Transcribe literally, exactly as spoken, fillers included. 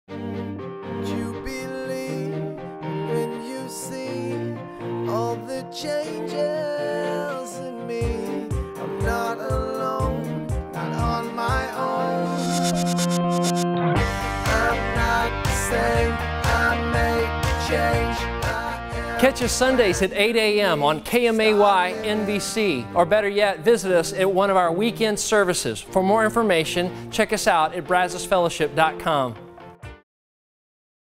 You believe when you see all the changes in me. I'm not alone, not on my own. I'm not the same, I make change. Catch us Sundays at eight A M on K M A Y N B C, or better yet, visit us at one of our weekend services. For more information, check us out at Brazos Fellowship dot com.